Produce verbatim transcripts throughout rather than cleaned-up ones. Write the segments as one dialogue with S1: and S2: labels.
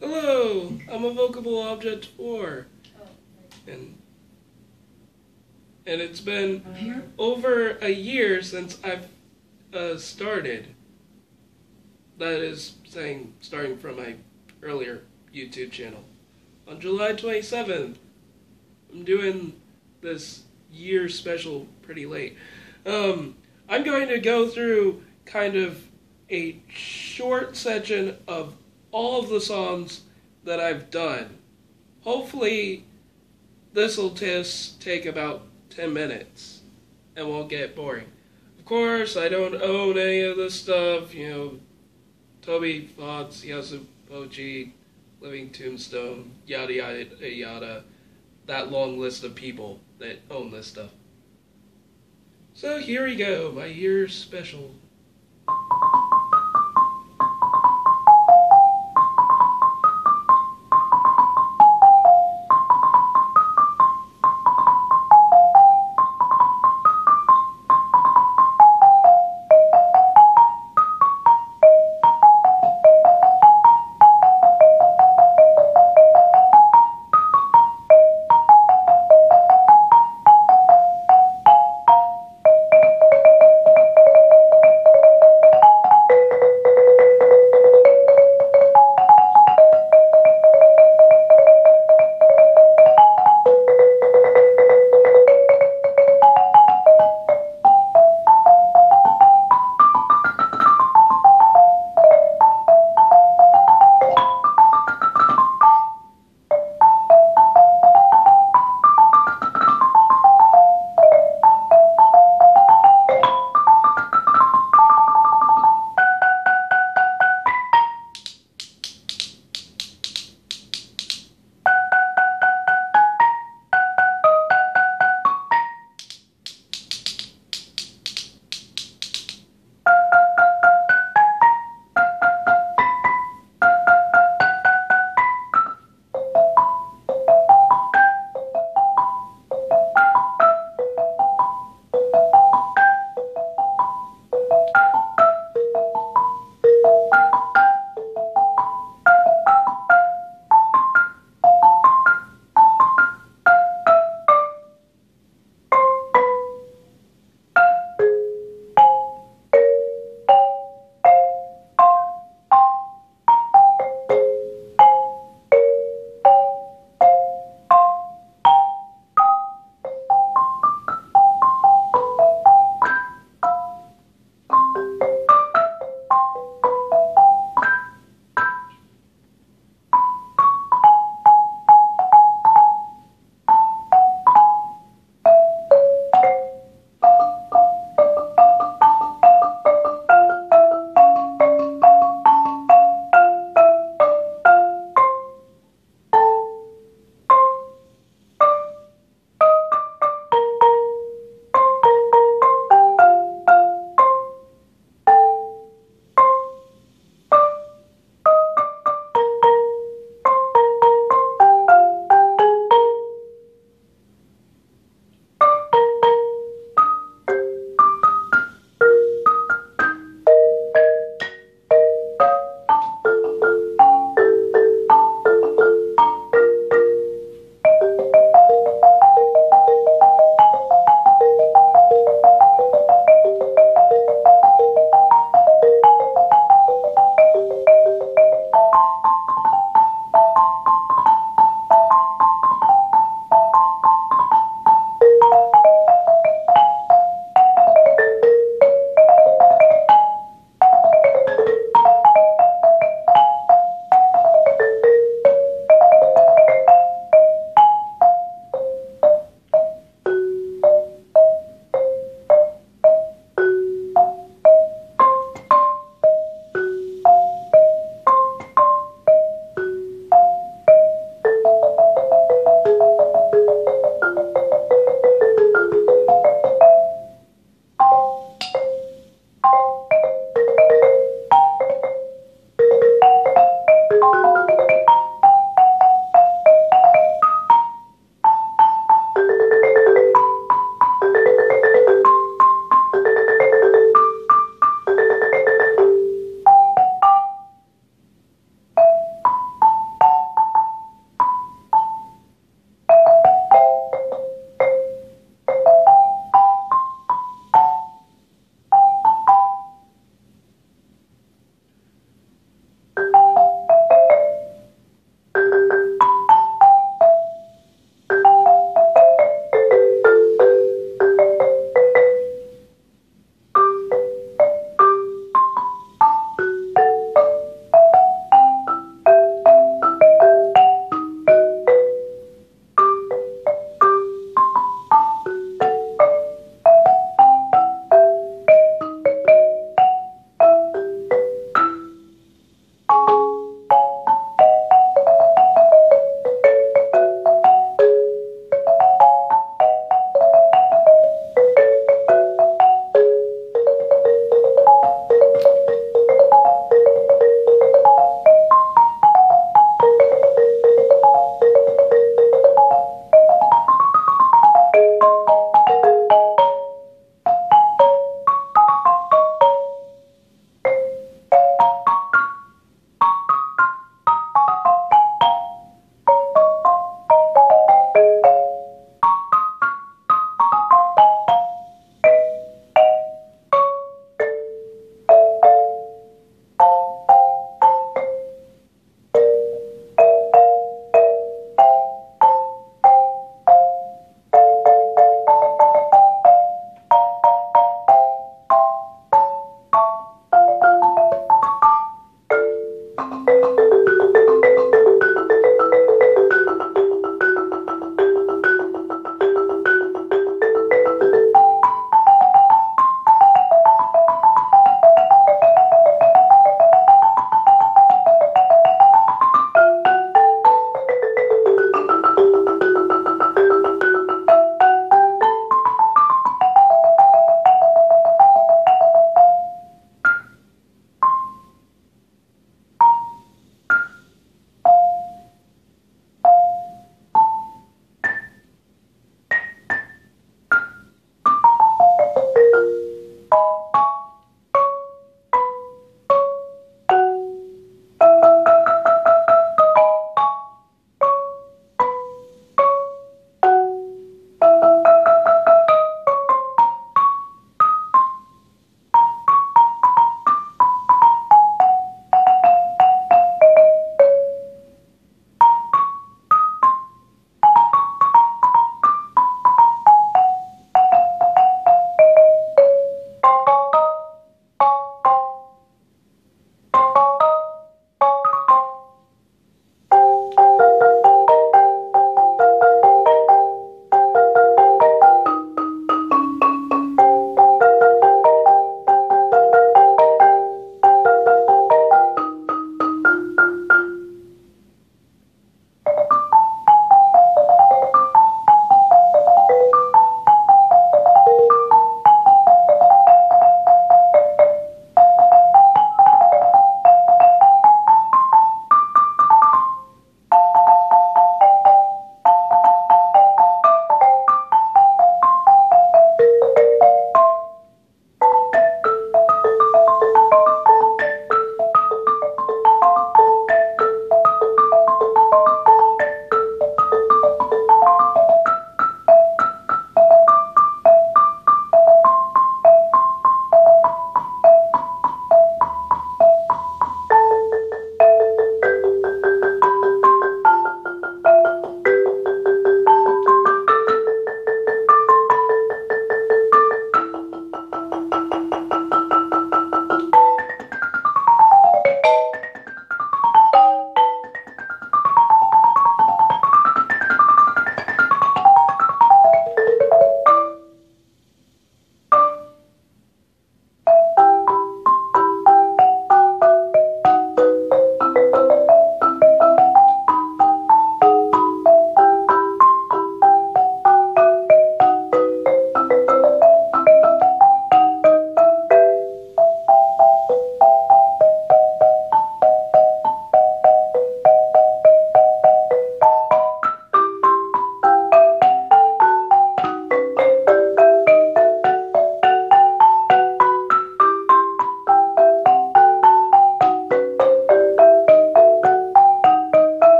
S1: Hello, I'm a vocable object four. And and it's been over a year since I've uh, started. That is saying starting from my earlier YouTube channel. On July twenty-seventh, I'm doing this year special pretty late. Um, I'm going to go through kind of a short section of all of the songs that I've done. Hopefully, this will just take about ten minutes and won't get boring. Of course, I don't own any of this stuff, you know, Toby Fox, Yasu Pochi, Living Tombstone, yada yada yada, that long list of people that own this stuff. So here we go, my year special.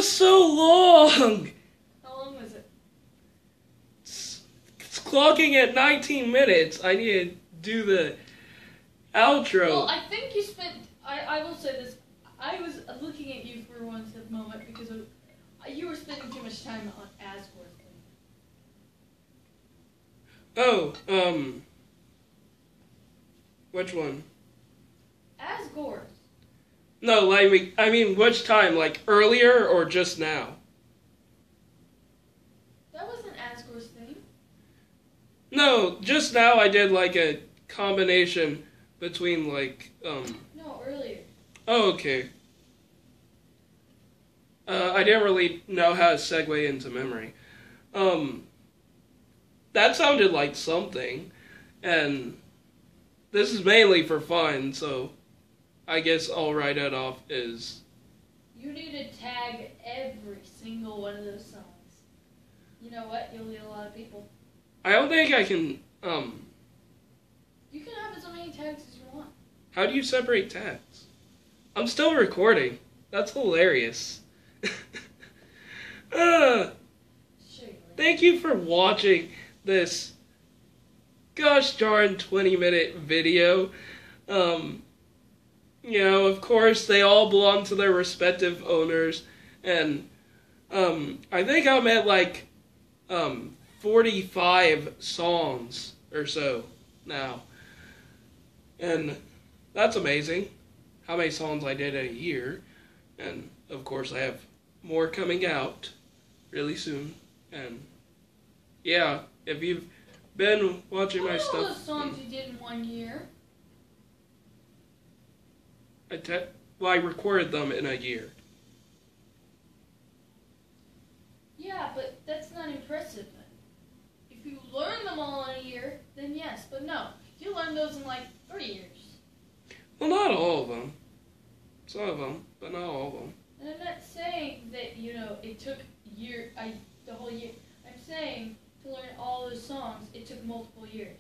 S1: was so long.
S2: How long was it?
S1: It's, it's clocking at nineteen minutes. I need to do the outro.
S2: Well, I think you spent. I, I will say this. I was looking at you for one moment because of, you were spending too much time on Asgore.
S1: Oh, um, which one?
S2: Asgore.
S1: No, like, I mean, which time? Like, earlier or just now?
S2: That wasn't Asgore's thing.
S1: No, just now I did, like, a combination between, like, um...
S2: No, earlier.
S1: Oh, okay. Uh, I didn't really know how to segue into memory. Um, that sounded like something, and this is mainly for fun, so... I guess I'll write it off as...
S2: You need to tag every single one of those songs. You know what? You'll get a lot of people.
S1: I don't think I can, um...
S2: You can have as many tags as you want.
S1: How do you separate tags? I'm still recording. That's hilarious. uh, thank you for watching this gosh darn twenty minute video. Um... You know, of course, they all belong to their respective owners, and, um, I think I'm at, like, um, forty-five songs or so now, and that's amazing, how many songs I did in a year, and, of course, I have more coming out really soon, and, yeah, if you've been watching my stuff...
S2: What are all those songs you did in one year?
S1: I te- well, I recorded them in a year.
S2: Yeah, but that's not impressive then. If you learn them all in a year, then yes, but no. You learned those in like three years.
S1: Well, not all of them. Some of them, but not all of them.
S2: And I'm not saying that, you know, it took year, I, the whole year. I'm saying to learn all those songs, it took multiple years.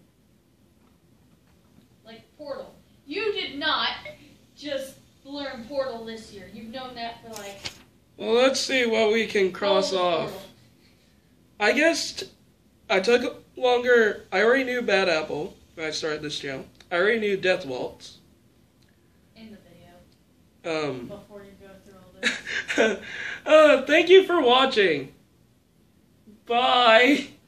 S2: Like Portal. You did not just learn Portal this year. You've known that for like...
S1: Well, let's see what we can cross off.
S2: Portal.
S1: I guess t- I took longer... I already knew Bad Apple when I started this channel. I already knew Death Waltz.
S2: In the video.
S1: Um,
S2: Before you go through all this.
S1: uh, thank you for watching. Bye.